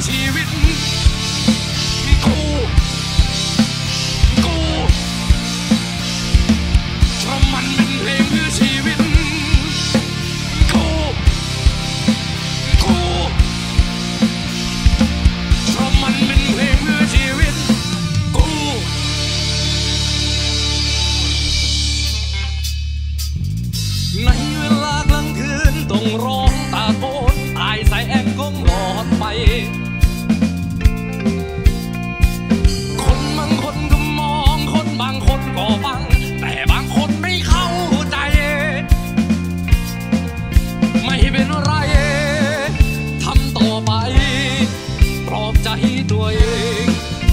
ชีวิตกูเพราะมันเป็นเพลงเพื่อชีวิตกูเพราะมันเป็นเพลงเพื่อชีวิตกูในเวลากลางคืนต้องร้องตะโกนตายใส่แองก้มหลอดไปคนบางคนก็มองคนบางคนก็ฟังแต่บางคนไม่เข้าใจไม่เป็นไรทำต่อไปปลอบใจตัวเอง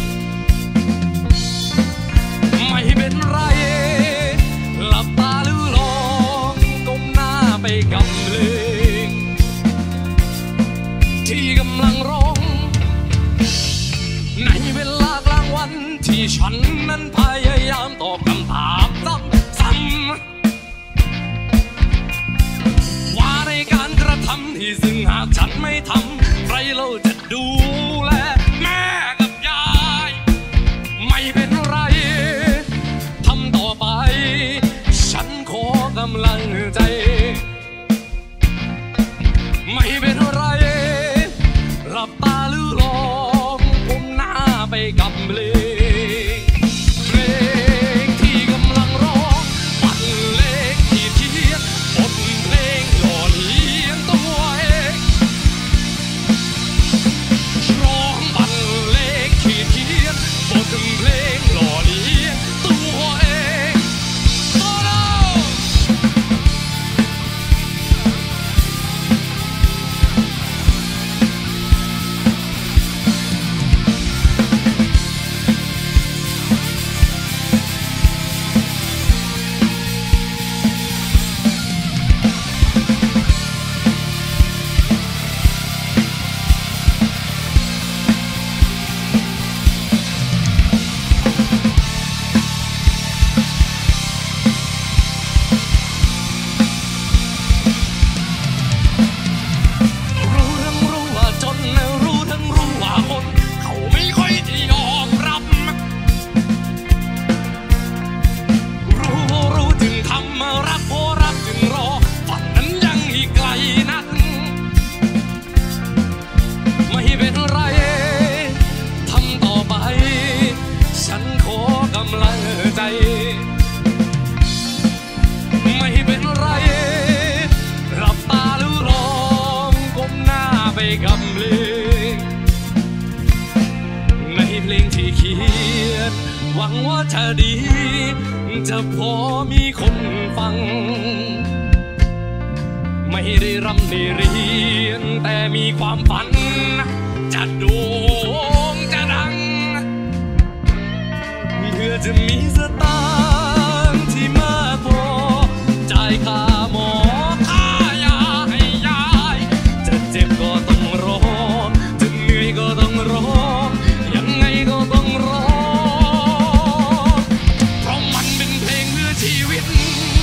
ไม่เป็นไรหลับตาหรือลองก้มหน้าไปกับเพลงที่กำลังร้องในเวลากลางวันที่ฉันนั้นพยายามตอบคำถามซ้ำว่าในการกระทำที่ซึ่งหากฉันไม่ทำใครเราจะดูแลแม่กับยายไม่เป็นไรทำต่อไปฉันขอกำลังใจไม่เป็นไรหลับตาหรือลองก้มหน้าไปกับเพลงที่กำลังร้องบรรเลงที่เทียนบทเพลงหล่อเลี้ยงตัวเองร้องบรรเลงที่เทียนบทเพลงหล่อเลี้ยงตัวเองโซโล่ไม่เป็นไรหลับตาหรือลองก้มหน้าไปกับเพลงในเพลงที่เขียนหวังว่าจะดีจะพอมีคนฟังไม่ได้รำได้เรียนแต่มีความฝันจะโด่งจะดังเพื่อจะมีสตางค์ที่มากพอจ่ายค่าหมอค่ายาให้ยายจะเจ็บก็ต้องร้องจะเหนื่อยก็ต้องร้องยังไงก็ต้องร้องเพราะมันเป็นเพลงเพื่อชีวิต